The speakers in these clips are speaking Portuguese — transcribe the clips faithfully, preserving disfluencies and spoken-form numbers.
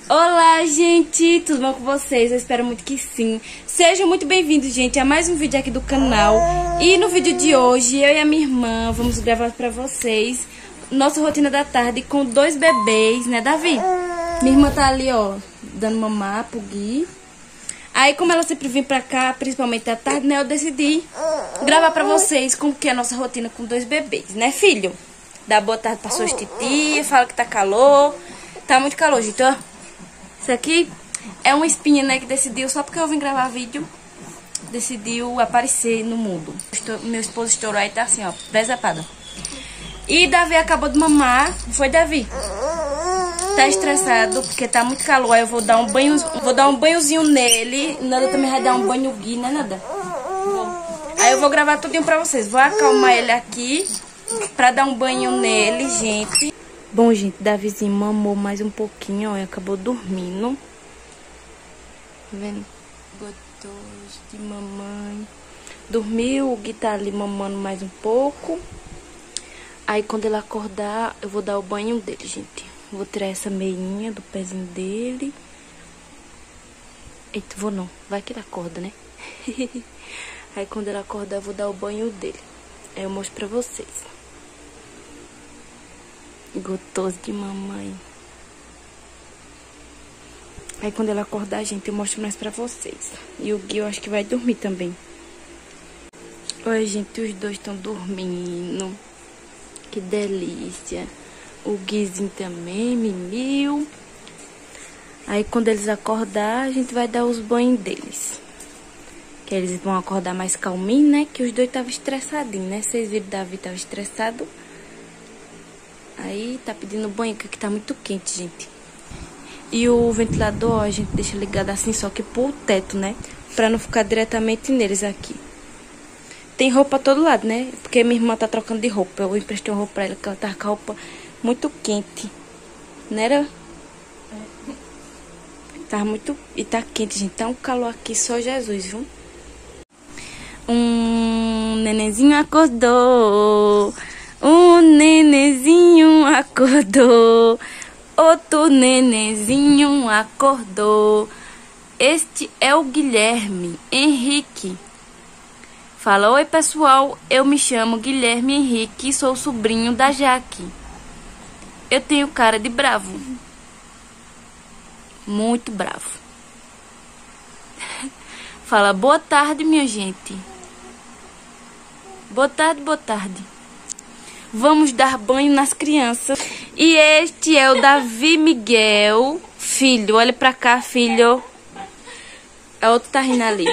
Olá, gente! Tudo bom com vocês? Eu espero muito que sim. Sejam muito bem-vindos, gente, a mais um vídeo aqui do canal. E no vídeo de hoje, eu e a minha irmã vamos gravar pra vocês nossa rotina da tarde com dois bebês, né, Davi? Minha irmã tá ali, ó, dando mamar pro Gui. Aí, como ela sempre vem pra cá, principalmente à tarde, né, eu decidi gravar pra vocês como que é a nossa rotina com dois bebês, né, filho? Dá boa tarde pra suas titias, fala que tá calor. Tá muito calor, gente, ó. Isso aqui é uma espinha, né, que decidiu, só porque eu vim gravar vídeo, decidiu aparecer no mundo. Estou, meu esposo estourou aí, tá assim, ó, desapada. E Davi acabou de mamar. Foi, Davi? Tá estressado porque tá muito calor. Aí eu vou dar um banho, vou dar um banhozinho nele. Nada também vai dar um banho Gui, né, Nada? Aí eu vou gravar tudinho pra vocês. Vou acalmar ele aqui pra dar um banho nele, gente. Bom, gente, Davizinho mamou mais um pouquinho, ó, e acabou dormindo. Tá vendo? Gostoso de mamãe. Dormiu, o Gui tá ali mamando mais um pouco. Aí, quando ele acordar, eu vou dar o banho dele, gente. Vou tirar essa meinha do pezinho dele. Eita, vou não. Vai que ele acorda, né? Aí, quando ele acordar, eu vou dar o banho dele. Aí eu mostro pra vocês. Gostoso de mamãe. Aí quando ela acordar, gente, eu mostro mais pra vocês. E o Gui eu acho que vai dormir também. Oi, gente, os dois estão dormindo. Que delícia. O Guizinho também, mimiu. Aí quando eles acordar, a gente vai dar os banhos deles. Que eles vão acordar mais calminho, né? Que os dois estavam estressadinhos, né? Vocês viram, o Davi estava estressado. Aí tá pedindo banho, que aqui tá muito quente, gente. E o ventilador, ó, a gente deixa ligado assim, só que pro teto, né? Pra não ficar diretamente neles aqui. Tem roupa a todo lado, né? Porque minha irmã tá trocando de roupa. Eu emprestei uma roupa pra ela, que ela tava com a roupa muito quente. Não era? Tava muito... E tá quente, gente. Tá um calor aqui, só Jesus, viu? Um nenenzinho acordou. Um nenenzinho acordou, outro nenenzinho acordou. Este é o Guilherme Henrique. Fala, oi pessoal, eu me chamo Guilherme Henrique e sou sobrinho da Jaque. Eu tenho cara de bravo. Muito bravo. Fala, boa tarde, minha gente. Boa tarde, boa tarde. Vamos dar banho nas crianças. E este é o Davi Miguel. Filho, olha pra cá, filho. A outra tá rindo ali.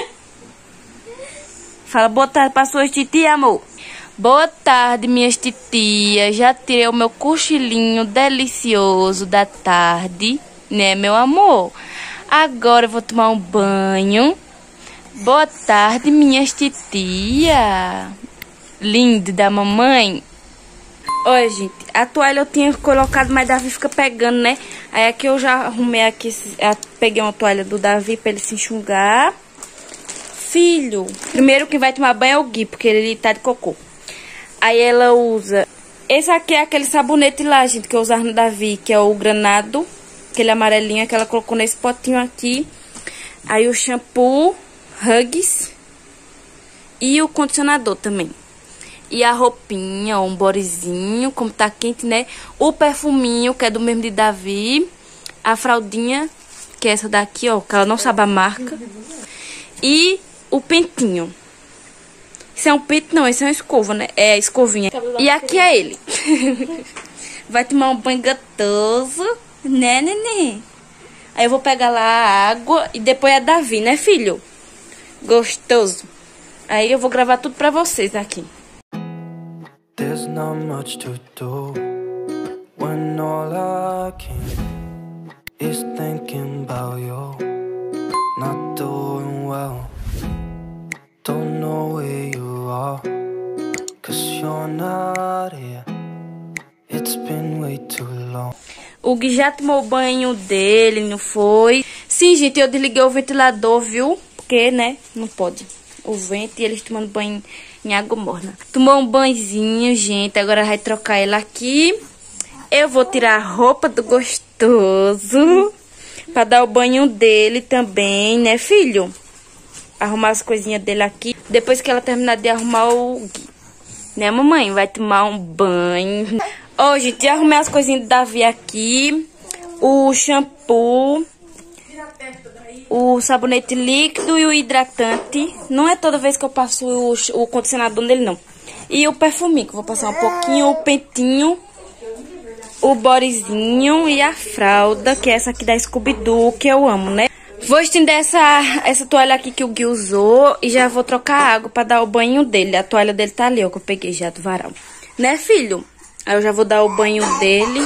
Fala, boa tarde pra suas titias, amor. Boa tarde, minhas titias. Já tirei o meu cochilinho delicioso da tarde, né, meu amor? Agora eu vou tomar um banho. Boa tarde, minhas titias. Lindo da mamãe. Olha, gente, a toalha eu tinha colocado, mas Davi fica pegando, né? Aí aqui eu já arrumei aqui, peguei uma toalha do Davi pra ele se enxugar. Filho, primeiro quem vai tomar banho é o Gui, porque ele tá de cocô. Aí ela usa... Esse aqui é aquele sabonete lá, gente, que eu usava no Davi, que é o granado. Aquele amarelinho que ela colocou nesse potinho aqui. Aí o shampoo, Huggies. E o condicionador também. E a roupinha, ó, um bodyzinho, como tá quente, né? O perfuminho, que é do mesmo de Davi. A fraldinha, que é essa daqui, ó, que ela não sabe a marca. E o pentinho. Isso é um pente, não, isso é uma escova, né? É a escovinha. E aqui é ele. Vai tomar um banho gostoso, né, neném? Aí eu vou pegar lá a água e depois é Davi, né, filho? Gostoso. Aí eu vou gravar tudo pra vocês aqui. There's not much to do when all I can is thinking about you. Not doing well, don't know where you are, cause you're not here. It's been way too long. O Gui já tomou o banho dele, não foi? Sim, gente, eu desliguei o ventilador, viu? Porque, né, não pode. O vento e eles tomando banho em água morna. Tomou um banhozinho, gente. Agora vai trocar ele aqui. Eu vou tirar a roupa do gostoso. Pra dar o banho dele também, né, filho? Arrumar as coisinhas dele aqui. Depois que ela terminar de arrumar o Gui. Né, mamãe? Vai tomar um banho. Ó, oh, gente, já arrumei as coisinhas do Davi aqui. O shampoo. O sabonete líquido e o hidratante. Não é toda vez que eu passo o, o condicionador nele, não. E o perfuminho, que eu vou passar um pouquinho. O pentinho. O bodyzinho e a fralda, que é essa aqui da Scooby-Doo, que eu amo, né? Vou estender essa, essa toalha aqui que o Gui usou e já vou trocar água pra dar o banho dele. A toalha dele tá ali, ó, que eu peguei já do varal. Né, filho? Aí eu já vou dar o banho dele.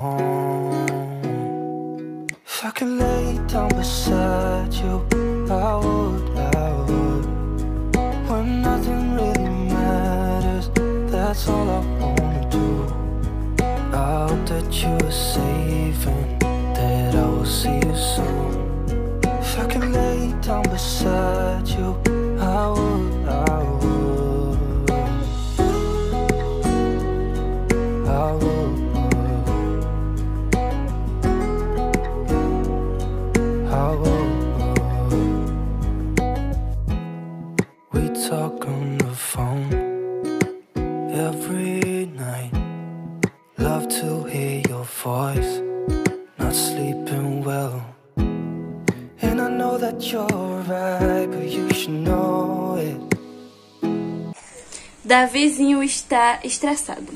If I could lay down beside you, I would, I would. When nothing really matters, that's all I wanna do. I hope that you are safe and that I will see you soon. If I could lay down beside you, I would, I would. I would. I would. We talk on the phone every night. Love to hear your voice. Not sleeping well. And I know that you're right, but you should know it. Davizinho está estressado.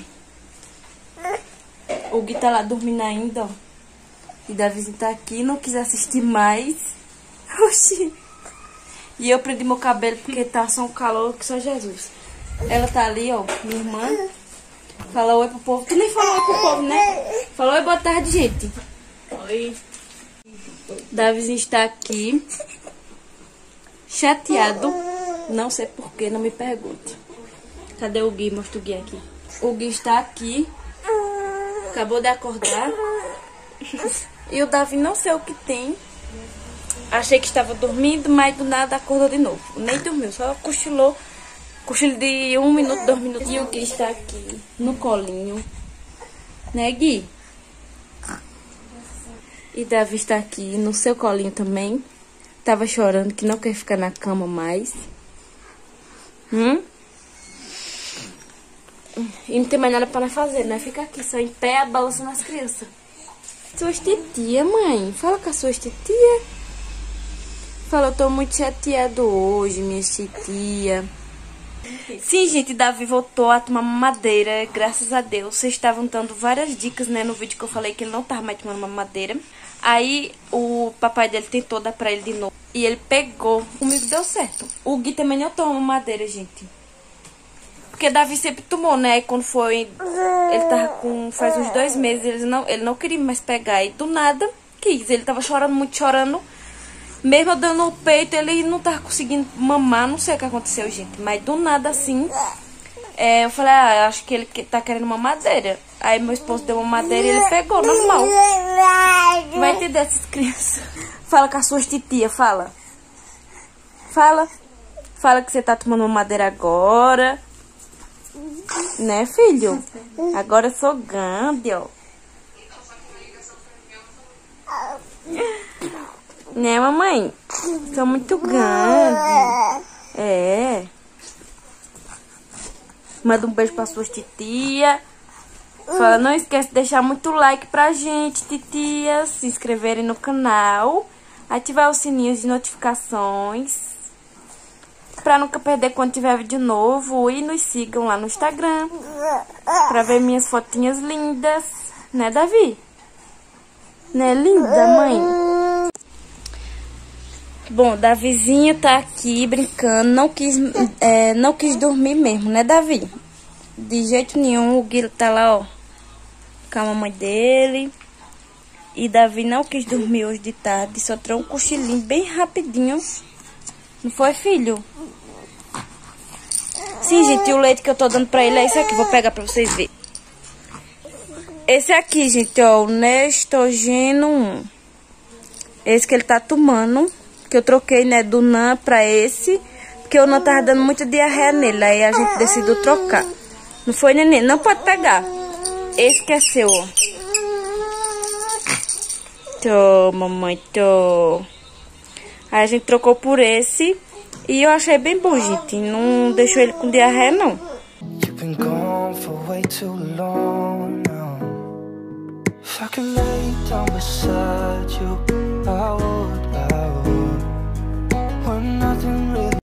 O Gui tá lá dormindo ainda, ó. E Davizinho tá aqui, não quis assistir mais. Oxi. E eu prendi meu cabelo porque tá só um calor que só Jesus. Ela tá ali, ó, minha irmã. Fala oi pro povo. Tu nem falou oi pro povo, né? Falou oi, boa tarde, gente. Oi. Davizinho está aqui. Chateado. Não sei porquê, não me pergunte. Cadê o Gui? Mostra o Gui aqui. O Gui está aqui. Acabou de acordar. E o Davi não sei o que tem. Achei que estava dormindo, mas do nada acordou de novo. Nem dormiu, só cochilou. Cochilo de um minuto, dois minutos. E o Gui está aqui no colinho. Né, Gui? E Davi está aqui no seu colinho também. Tava chorando que não quer ficar na cama mais. Hum? E não tem mais nada pra nós fazer, né? Fica aqui só em pé, balançando as crianças. Suas titia, mãe. Fala com a sua titia. Fala, eu tô muito chateado hoje, minha titia. Sim, gente, Davi voltou a tomar mamadeira, graças a Deus. Vocês estavam dando várias dicas, né, no vídeo que eu falei que ele não tava mais tomando mamadeira. Aí o papai dele tentou dar pra ele de novo e ele pegou. Comigo deu certo. O Gui também não toma mamadeira, gente. Porque Davi sempre tomou, né? E quando foi... Ele tava com... Faz uns dois meses, ele não, ele não queria mais pegar. E do nada, quis. Ele tava chorando, muito chorando. Mesmo eu dando o peito, ele não tava conseguindo mamar. Não sei o que aconteceu, gente. Mas do nada, assim... É, eu falei, ah, acho que ele tá querendo mamadeira. Aí meu esposo deu uma madeira e ele pegou, normal. Vai entender essas crianças. Fala com as suas titia, fala. Fala. Fala que você tá tomando mamadeira agora. Né, filho? Agora eu sou grande, ó. Né, mamãe? Sou muito grande. É. Manda um beijo pra suas titia. Fala, não esquece de deixar muito like pra gente, titias. Se inscreverem no canal. Ativar os sininhos de notificações. Pra nunca perder quando tiver vídeo novo. E nos sigam lá no Instagram. Pra ver minhas fotinhas lindas. Né, Davi? Né, linda, mãe? Bom, Davizinho tá aqui brincando. Não quis, é, não quis dormir mesmo, né, Davi? De jeito nenhum. O Gui tá lá, ó, com a mamãe dele. E Davi não quis dormir hoje de tarde. Só tirou um cochilinho bem rapidinho. Não foi, filho? Sim, gente, o leite que eu tô dando pra ele é esse aqui. Vou pegar pra vocês verem. Esse aqui, gente, ó, o Nestogeno um. Esse que ele tá tomando. Que eu troquei, né, do Nan pra esse. Porque o Nan tava dando muita diarreia nele. Aí a gente decidiu trocar. Não foi, neném? Não pode pegar. Esse que é seu, ó. Tô, mamãe, tô. Aí a gente trocou por esse e eu achei bem bom, gente. Não deixou ele com diarreia, não. You've been gone for way too long now. If I could lay down beside you, I would, I would. When nothing really...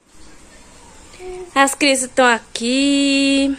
As crianças estão aqui.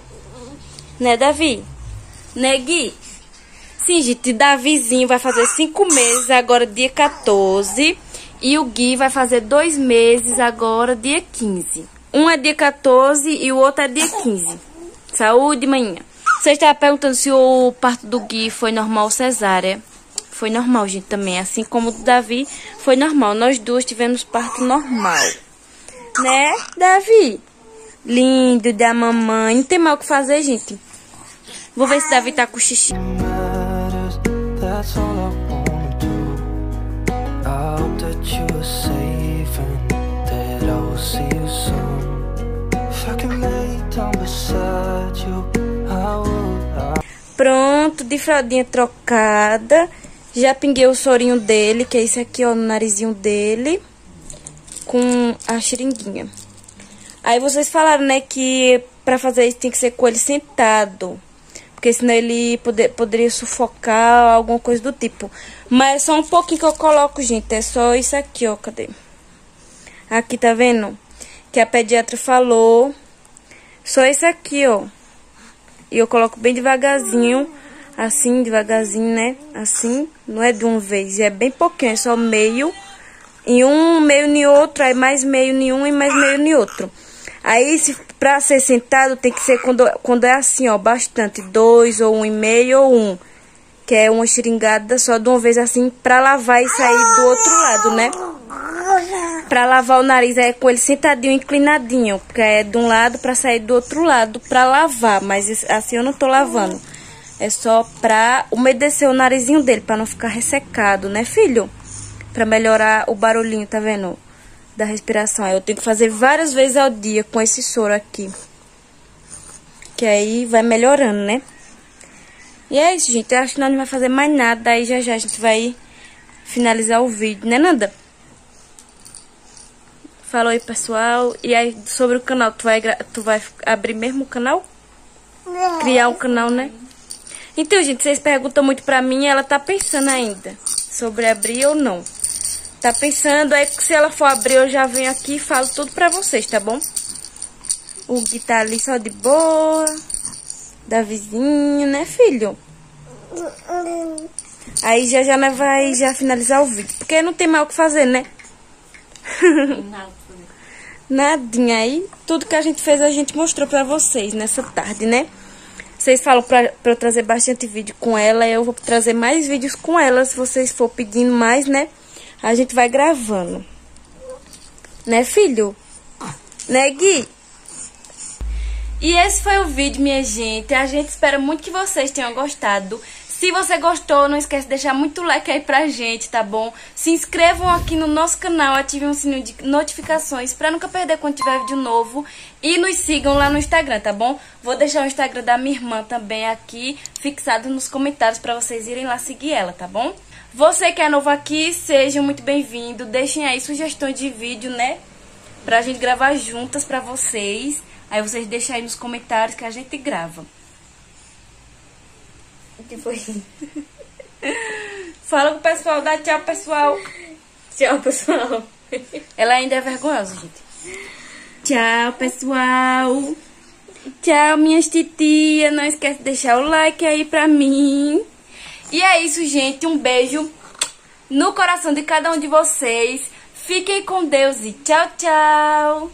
Né, Davi? Né, Gui? Sim, gente, Davizinho vai fazer cinco meses agora, dia quatorze. E o Gui vai fazer dois meses agora, dia quinze. Um é dia quatorze e o outro é dia quinze. Saúde, manhã. Você estava perguntando se o parto do Gui foi normal ou cesárea. Foi normal, gente, também. Assim como o do Davi, foi normal. Nós duas tivemos parto normal. Né, Davi? Lindo da mamãe. Não tem mal o que fazer, gente. Vou ver se Davi tá com xixi. That's all I wanna do. I hope that you are safe and that I will see you soon. If I can lay down beside you, I will. Pronto, de fraldinha trocada. Já pinguei o sorinho dele, que é esse aqui, ó, no narizinho dele. Com a xeringuinha. Aí vocês falaram, né, que pra fazer isso tem que ser com ele sentado. Porque senão ele poder, poderia sufocar, alguma coisa do tipo. Mas é só um pouquinho que eu coloco, gente. É só isso aqui, ó. Cadê? Aqui, tá vendo? Que a pediatra falou. Só isso aqui, ó. E eu coloco bem devagarzinho. Assim, devagarzinho, né? Assim. Não é de uma vez. É bem pouquinho. É só meio. Em um, meio em outro. Aí mais meio em um e mais meio em outro. Aí, se, pra ser sentado, tem que ser quando, quando é assim, ó, bastante. Dois, ou um e meio, ou um. Que é uma xeringada só de uma vez assim, pra lavar e sair do outro lado, né? Pra lavar o nariz é com ele sentadinho, inclinadinho. Porque é de um lado pra sair do outro lado pra lavar. Mas assim eu não tô lavando. É só pra umedecer o narizinho dele, pra não ficar ressecado, né, filho? Pra melhorar o barulhinho, tá vendo? Da respiração. Aí eu tenho que fazer várias vezes ao dia com esse soro aqui. Que aí vai melhorando, né? E é isso, gente. Eu acho que nós não vai fazer mais nada. Aí já já a gente vai finalizar o vídeo, né, Nanda? Falou aí, pessoal. E aí, sobre o canal, tu vai, tu vai abrir mesmo o canal? Criar um canal, né? Então, gente, vocês perguntam muito pra mim e ela tá pensando ainda sobre abrir ou não. Tá pensando, aí se ela for abrir eu já venho aqui e falo tudo pra vocês, tá bom? O Gui tá ali só de boa. Davizinho, né, filho? Aí já já vai já finalizar o vídeo. Porque não tem mais o que fazer, né? Nadinha aí. Tudo que a gente fez a gente mostrou pra vocês nessa tarde, né? Vocês falam pra, pra eu trazer bastante vídeo com ela. Eu vou trazer mais vídeos com ela. Se vocês for pedindo mais, né? A gente vai gravando. Né, filho? Né, Gui? E esse foi o vídeo, minha gente. A gente espera muito que vocês tenham gostado. Se você gostou, não esquece de deixar muito like aí pra gente, tá bom? Se inscrevam aqui no nosso canal, ativem o sininho de notificações pra nunca perder quando tiver vídeo novo. E nos sigam lá no Instagram, tá bom? Vou deixar o Instagram da minha irmã também aqui, fixado nos comentários pra vocês irem lá seguir ela, tá bom? Você que é novo aqui, seja muito bem-vindo. Deixem aí sugestões de vídeo, né? Pra gente gravar juntas pra vocês. Aí vocês deixam aí nos comentários que a gente grava. O que foi? Fala com o pessoal, dá tchau, pessoal. Tchau, pessoal. Ela ainda é vergonhosa, gente. Tchau, pessoal. Tchau, minhas titias. Não esquece de deixar o like aí pra mim. E é isso, gente. Um beijo no coração de cada um de vocês. Fiquem com Deus e tchau, tchau.